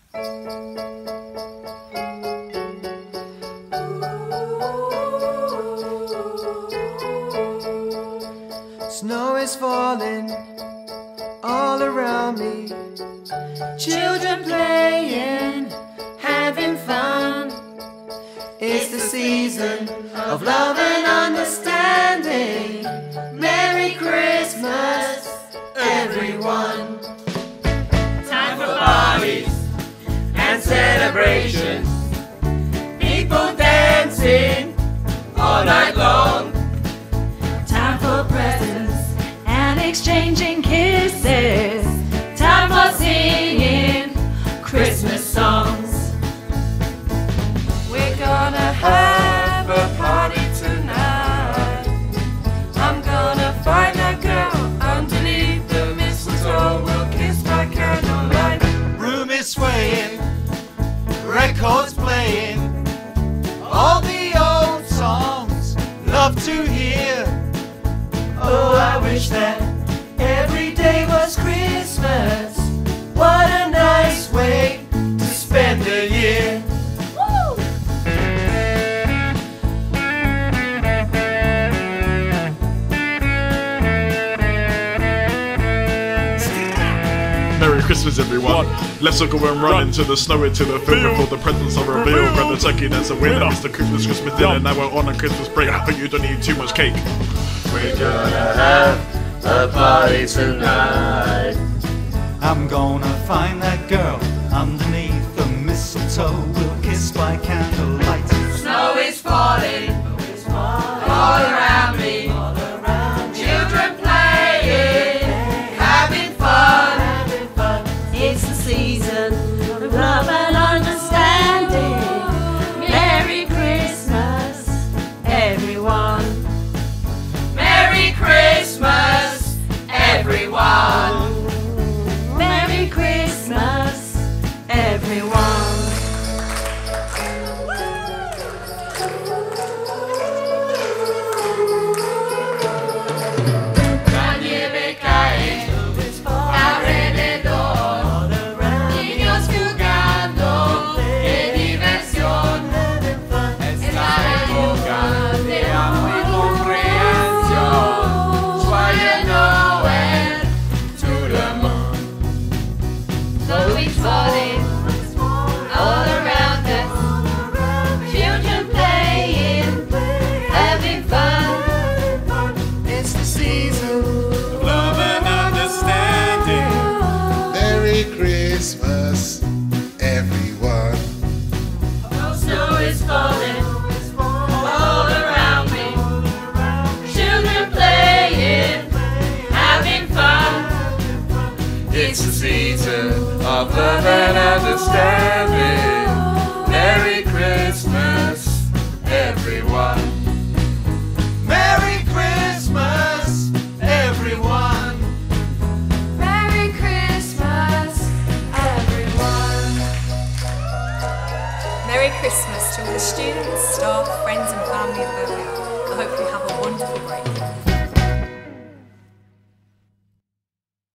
Snow is falling all around me. Children playing, having fun. It's the season of love and understanding. Merry Christmas, everyone. Time for parties and celebrations. People dancing all night long. Time for presents and exchanging kisses. Time for singing Christmas songs. We're gonna have a party tonight. I'm gonna find that girl underneath the mistletoe. We'll kiss by candlelight. Room is swaying, records playing, all the old songs love to hear. Oh, I wish that every day was Christmas. What a nice way to spend a year. Merry Christmas, everyone. Let's all go and run into the snow, into the field before the presents are revealed. Grab the turkey, that's a winner. It's the Christmas dinner. Now we're on a Christmas break, but you don't need too much cake. We're gonna have a party tonight. I'm gonna find that girl underneath the mistletoe. We'll kiss by candlelight. Snow is falling all around me. Children playing, having fun. It's the season of love and understanding. Merry Christmas, everyone. Merry Christmas, everyone. Merry Christmas, everyone. All around us, children playing, having fun. It's the season Of love and understanding. Merry Christmas, everyone. Snow is falling all around me. Children playing, having fun. It's the season of love and understanding. Merry Christmas, everyone. Merry Christmas, everyone. Merry Christmas, everyone. Merry Christmas to all the students, staff, friends and family of Bob Heatlie. I hope you have a wonderful break.